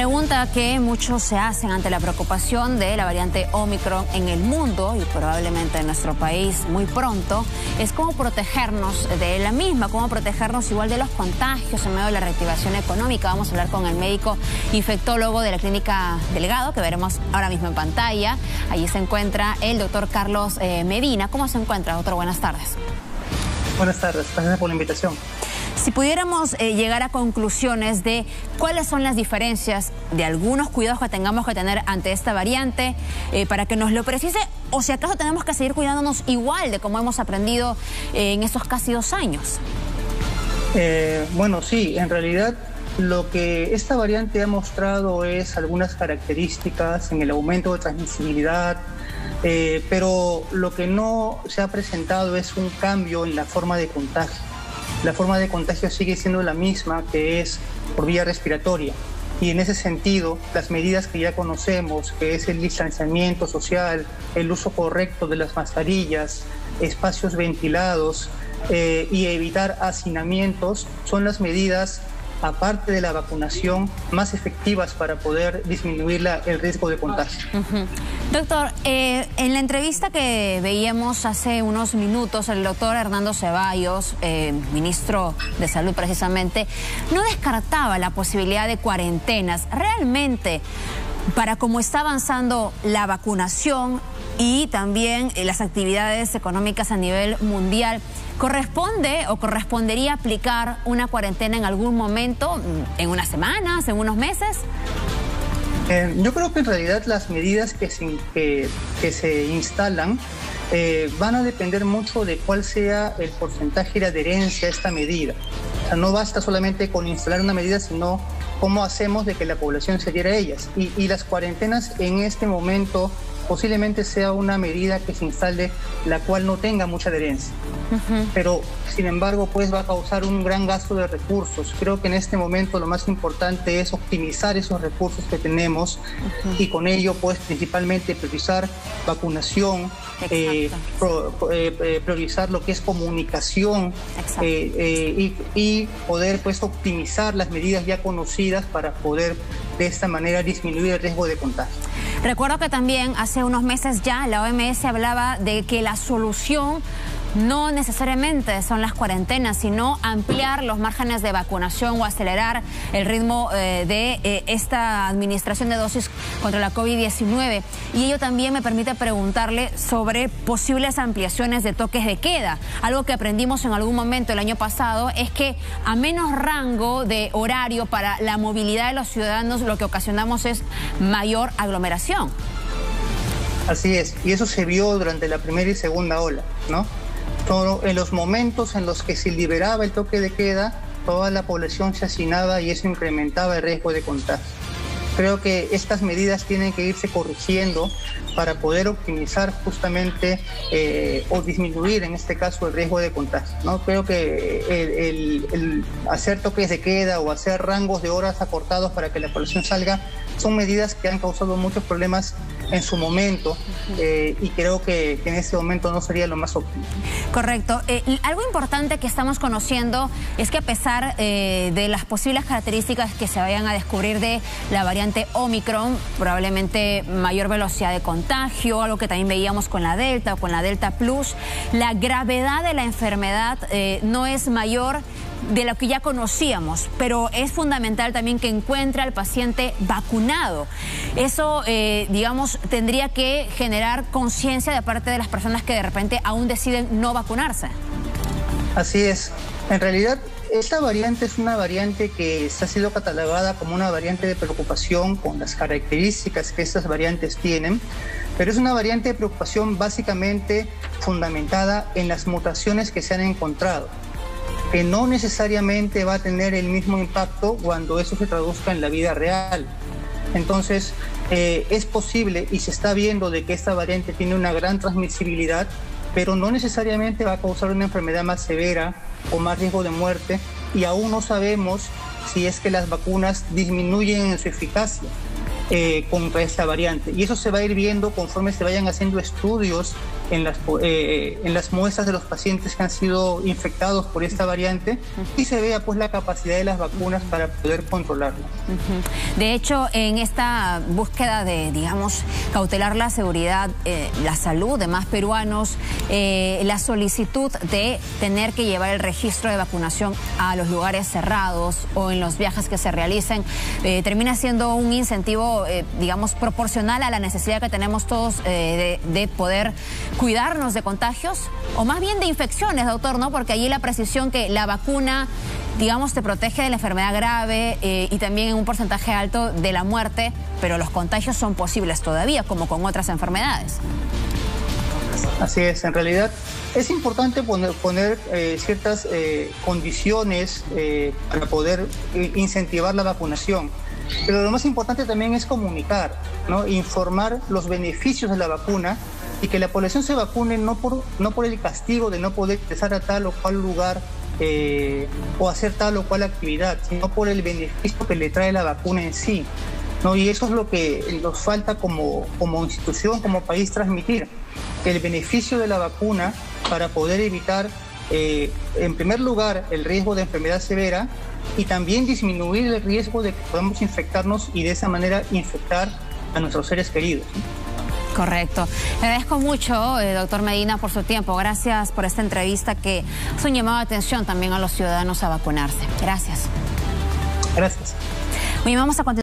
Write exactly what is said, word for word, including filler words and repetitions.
pregunta que muchos se hacen ante la preocupación de la variante Omicron en el mundo y probablemente en nuestro país muy pronto es cómo protegernos de la misma, cómo protegernos igual de los contagios en medio de la reactivación económica. Vamos a hablar con el médico infectólogo de la Clínica Delgado, que veremos ahora mismo en pantalla. Allí se encuentra el doctor Carlos eh, Medina. ¿Cómo se encuentra, doctor? Buenas tardes. Buenas tardes, gracias por la invitación. Si pudiéramos eh, llegar a conclusiones de cuáles son las diferencias de algunos cuidados que tengamos que tener ante esta variante, eh, para que nos lo precise, o si acaso tenemos que seguir cuidándonos igual de como hemos aprendido eh, en estos casi dos años. Eh, bueno, sí, en realidad lo que esta variante ha mostrado es algunas características en el aumento de transmisibilidad, eh, pero lo que no se ha presentado es un cambio en la forma de contagio. La forma de contagio sigue siendo la misma, que es por vía respiratoria. Y en ese sentido, las medidas que ya conocemos, que es el distanciamiento social, el uso correcto de las mascarillas, espacios ventilados eh, y evitar hacinamientos, son las medidas, aparte de la vacunación, más efectivas para poder disminuir la, el riesgo de contagio. Uh-huh. Doctor, eh, en la entrevista que veíamos hace unos minutos, el doctor Hernando Ceballos, eh, ministro de Salud precisamente, no descartaba la posibilidad de cuarentenas. Realmente, para cómo está avanzando la vacunación y también eh, las actividades económicas a nivel mundial, ¿corresponde o correspondería aplicar una cuarentena en algún momento, en unas semanas, en unos meses? Eh, yo creo que en realidad las medidas que se, que, que se instalan eh, van a depender mucho de cuál sea el porcentaje de adherencia a esta medida. O sea, no basta solamente con instalar una medida, sino cómo hacemos de que la población se adhiera a ellas. Y, y las cuarentenas en este momento posiblemente sea una medida que se instale la cual no tenga mucha adherencia. Uh-huh. Pero, sin embargo, pues va a causar un gran gasto de recursos. Creo que en este momento lo más importante es optimizar esos recursos que tenemos. Uh-huh. Y con ello, pues, principalmente priorizar vacunación, eh, pro, eh, priorizar lo que es comunicación eh, eh, y, y poder, pues, optimizar las medidas ya conocidas para poder, de esta manera, disminuir el riesgo de contagio. Recuerdo que también hace unos meses ya la O M S hablaba de que la solución no necesariamente son las cuarentenas, sino ampliar los márgenes de vacunación o acelerar el ritmo eh, de eh, esta administración de dosis contra la COVID diecinueve. Y ello también me permite preguntarle sobre posibles ampliaciones de toques de queda. Algo que aprendimos en algún momento el año pasado es que a menos rango de horario para la movilidad de los ciudadanos, lo que ocasionamos es mayor aglomeración. Así es, y eso se vio durante la primera y segunda ola, ¿no? Todo, en los momentos en los que se liberaba el toque de queda, toda la población se hacinaba y eso incrementaba el riesgo de contagio. Creo que estas medidas tienen que irse corrigiendo para poder optimizar justamente eh, o disminuir en este caso el riesgo de contagio, ¿no? Creo que el, el, el hacer toques de queda o hacer rangos de horas acortados para que la población salga son medidas que han causado muchos problemas en su momento eh, y creo que, que en este momento no sería lo más óptimo. Correcto. Eh, algo importante que estamos conociendo es que a pesar eh, de las posibles características que se vayan a descubrir de la variante Omicron, probablemente mayor velocidad de contagio, algo que también veíamos con la Delta o con la Delta Plus, la gravedad de la enfermedad eh, no es mayor de lo que ya conocíamos, pero es fundamental también que encuentre al paciente vacunado. Eso, eh, digamos, tendría que generar conciencia de parte de las personas que de repente aún deciden no vacunarse. Así es. En realidad, esta variante es una variante que se ha sido catalogada como una variante de preocupación con las características que estas variantes tienen, pero es una variante de preocupación básicamente fundamentada en las mutaciones que se han encontrado, que no necesariamente va a tener el mismo impacto cuando eso se traduzca en la vida real. Entonces, eh, es posible y se está viendo de que esta variante tiene una gran transmisibilidad, pero no necesariamente va a causar una enfermedad más severa o más riesgo de muerte, y aún no sabemos si es que las vacunas disminuyen en su eficacia eh, contra esta variante. Y eso se va a ir viendo conforme se vayan haciendo estudios en las, eh, en las muestras de los pacientes que han sido infectados por esta variante y se vea pues la capacidad de las vacunas para poder controlarla. De hecho, en esta búsqueda de, digamos, cautelar la seguridad, eh, la salud de más peruanos, eh, la solicitud de tener que llevar el registro de vacunación a los lugares cerrados o en los viajes que se realicen, eh, termina siendo un incentivo, eh, digamos, proporcional a la necesidad que tenemos todos eh, de, de poder cuidarnos de contagios o más bien de infecciones, doctor, ¿no? Porque allí la precisión que la vacuna, digamos, te protege de la enfermedad grave eh, y también en un porcentaje alto de la muerte, pero los contagios son posibles todavía, como con otras enfermedades. Así es, en realidad es importante poner, poner eh, ciertas eh, condiciones eh, para poder incentivar la vacunación. Pero lo más importante también es comunicar, ¿no? Informar los beneficios de la vacuna y que la población se vacune no por, no por el castigo de no poder ingresar a tal o cual lugar eh, o hacer tal o cual actividad, sino por el beneficio que le trae la vacuna en sí, ¿no? Y eso es lo que nos falta como, como institución, como país, transmitir, el beneficio de la vacuna para poder evitar, eh, en primer lugar, el riesgo de enfermedad severa y también disminuir el riesgo de que podamos infectarnos y de esa manera infectar a nuestros seres queridos, ¿no? Correcto. Le agradezco mucho, eh, doctor Medina, por su tiempo. Gracias por esta entrevista que es un llamado de atención también a los ciudadanos a vacunarse. Gracias. Gracias. Muy bien, vamos a continuar.